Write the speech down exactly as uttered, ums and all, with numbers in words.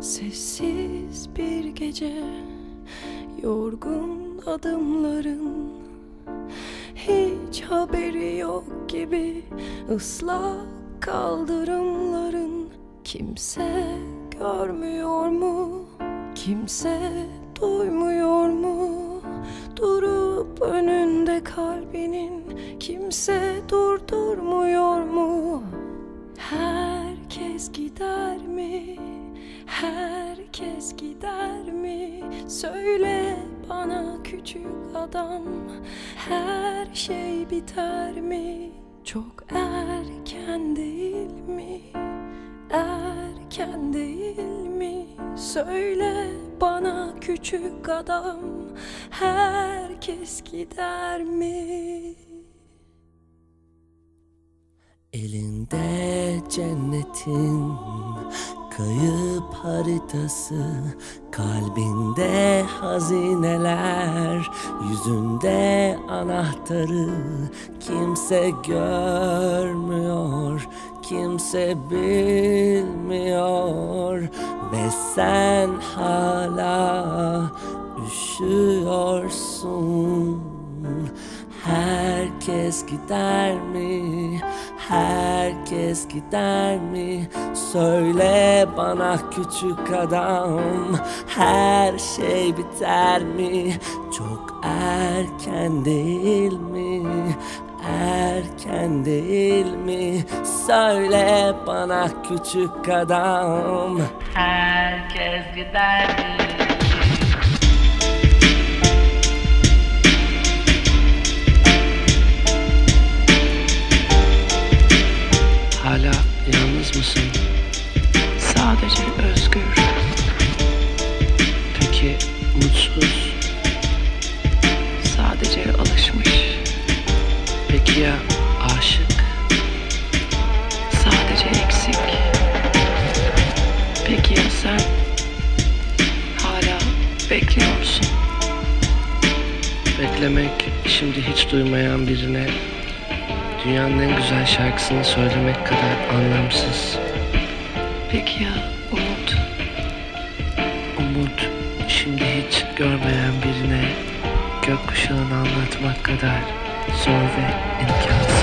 Sessiz bir gece, yorgun adımların, hiç haberi yok gibi ıslak kaldırımların. Kimse görmüyor mu? Kimse duymuyor mu? Durup önünde kalbinin kimse durdurmuyor mu? Herkes gider mi? Herkes gider mi? Söyle bana küçük adam, her şey biter mi? Çok erken değil mi? Erken değil mi? Söyle bana küçük adam, herkes gider mi? Elinde cennetin kayıp haritası, kalbinde hazineler, yüzünde anahtarı. Kimse görmüyor, kimse bilmiyor ve sen hala üşüyorsun. Herkes gider mi? Herkes gider mi? Söyle bana küçük adam, her şey biter mi? Çok erken değil mi? Erken değil mi? Söyle bana küçük adam, herkes gider mi? Hala yalnız mısın? Sadece özgür. Peki mutsuz? Sadece alışmış. Peki ya aşık? Sadece eksik. Peki ya sen? Hala bekliyor musun? Beklemek, şimdi hiç duymayan birine dünyanın en güzel şarkısını söylemek kadar anlamsız. Peki ya umut? Umut, şimdi hiç görmeyen birine gökkuşağını anlatmak kadar zor ve imkansız.